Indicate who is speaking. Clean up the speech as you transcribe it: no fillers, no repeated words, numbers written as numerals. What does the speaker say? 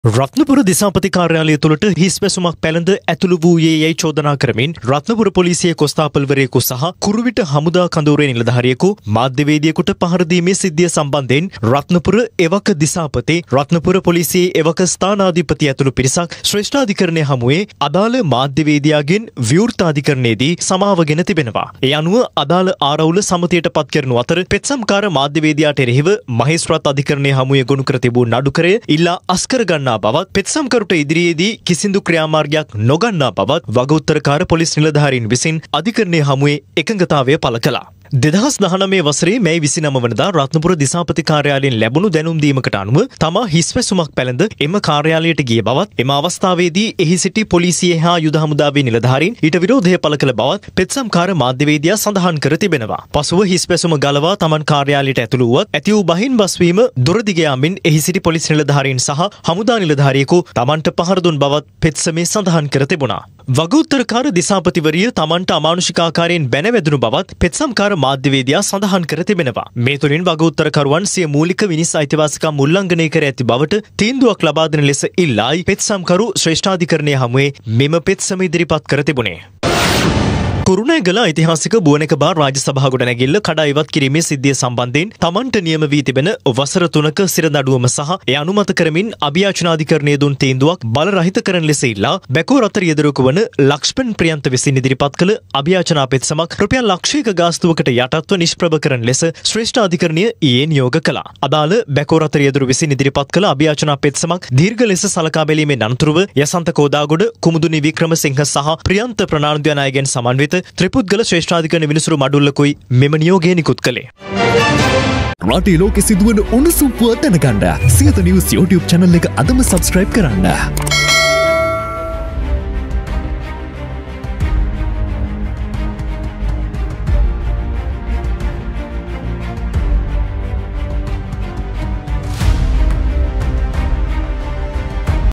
Speaker 1: රත්නපුර දිසාපති කාර්යාලය තුළට හිස් වැසුමක් පැළඳ ඇතුළු වූයේ යැයි චෝදනා කරමින් රත්නපුර පොලිසියේ කොස්තාපල්වරයෙකු සහ කුරුවිට හමුදා කඳවුරේ නිලධාරියෙකු මාධ්‍යවේදියෙකුට පහර දීමේ සිද්ධිය සම්බන්ධයෙන් රත්නපුර එවක දිසාපති රත්නපුර පොලිසියේ එවක ස්ථානාධිපති ඇතුළු පිරිසක් ශ්‍රේෂ්ඨාධිකරණය හමුවේ අදාළ මාධ්‍යවේදියාගෙන් විවෘතාධිකරණයේදී සමාවගෙන තිබෙනවා. ඒ අනුව අදාළ ආරවුල සමතියට පත් කරනු අතර පෙත්සම්කාර මාධ්‍යවේදියාට එරෙහිව මහේස්ත්‍රාත් අධිකරණය හමුවේ ගොනු කර තිබූ නඩුකරය ඉල්ලා අස්කර ගන්නා බවත් පෙත්සම්කරුට ඉදිරියේදී කිසිදු ක්‍රියාමාර්ගයක් නොගන්නා බවත් වගඋත්තරකාර පොලිස් නිලධාරීන් විසින් අධිකරණය හමුවේ එකඟතාවය පළ කළා. 2019 වසරේ මැයි 29 වනදා රත්නපුර දිසාපති කාර්යාලයෙන් ලැබුණු දැනුම් දීමකට අනුව තමා හිස්වැසුමක් පැළඳ එම කාර්යාලයට ගිය බවත් එම අවස්ථාවේදී එහි සිටි පොලිසිය හා යුද හමුදාවේ නිලධාරීන් ඊට විරෝධය පළ කළ බවත් පෙත්සම්කාර මාධ්‍යවේදියා සඳහන් කර තිබෙනවා. පසුව හිස්වැසුම ගලවා තමන් කාර්යාලයට ඇතුළු වුවත් ඇති වූ බහින් බස්වීම දුරදිග යාමින් එහි සිටි පොලිස් නිලධාරීන් සහ හමුදා නිලධාරියෙකු තමන්ට පහර දුන් බවත් පෙත්සමේ සඳහන් කර තිබුණා. වගඋත්තරකාර දිසාපතිවරිය තමන්ට අමානුෂික ආකාරයෙන් බැනවැදුණු බවත් පෙත්සම්කාර මාධ්‍යවේදියා සඳහන් කර තිබෙනවා. මේ තුලින් වගඋත්තරකරුවන් සිය මූලික විනිස් අයිතිවාසිකම් උල්ලංඝනය කර ඇති බවට තීන්දුවක් ලබා දෙන ලෙස ඉල්ලායි පෙත්සම්කරු ශ්‍රේෂ්ඨාධිකරණය හමුවේ මෙම පෙත්සම ඉදිරිපත් කර තිබුණේ. කුරුණෑගල ඓතිහාසික බුවනක බාර් රාජ්‍ය සභා ගොඩනැගිල්ල කඩා ඉවත් කිරීමේ සිද්ධිය සම්බන්ධයෙන් තමන්ට නියම වී තිබෙන වසර 3ක සිර දඬුවම සහ එය අනුමත කරමින් අභියාචනාධිකරණයේ දුන් තීන්දුවක් බලරහිත කරන ලෙස ඉල්ලා බැකෝ රතර යෙදරුවක වන ලක්ෂ්මන් ප්‍රියන්ත විසින් ඉදිරිපත් කළ අභියාචනා පෙත්සමක් රුපියල් ලක්ෂයක ගාස්තුවකට යටත්ව නිෂ්ප්‍රභ කරන ලෙස ශ්‍රේෂ්ඨාධිකරණය ඊයේ නියෝග කළා. අදාළ බැකෝ රතර යෙදරු විසින් ඉදිරිපත් කළ අභියාචනා පෙත්සමක් දීර්ඝ ලෙස සලකා බැලීමෙන් අනතුරුව යසන්ත කෝදාගොඩ කුමුදුනි වික්‍රමසිංහ සහ ප්‍රියන්ත ප්‍රනාන්දු යන අයගෙන් සමන්විත ත්‍රිපුද්ගල ශ්‍රේෂ්ඨාධිකරණ විනිසුරු මඩුල්ලකුයි මෙම නියෝගය නිකුත් කළේ.
Speaker 2: රටේ ලෝකෙ සිදුවන උණුසුම් පුවත් දැනගන්න සියත නිවුස් YouTube channel එක අදම subscribe කරන්න.